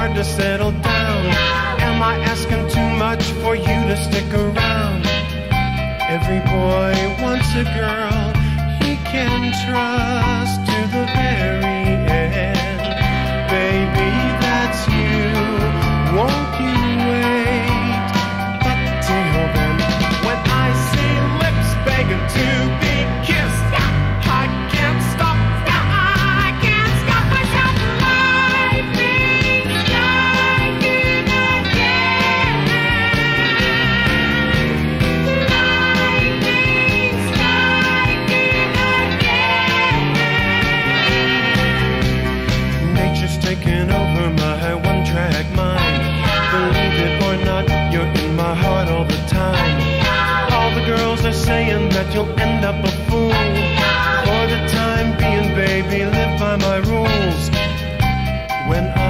hard to settle down? Am I asking too much for you to stick around? Every boy wants a girl he can trust to the very end. Baby, that's you. Won't you wait? But till then, when I see lips begging to be kissed, I can't stop. I can't stop myself. Lightning striking again. Lightning striking again. Nature's taking over my one-track mind. Believe it or not, you're in my heart all the time. All the girls are saying that you'll end up a fool. For the time being, baby, live by my rules. When I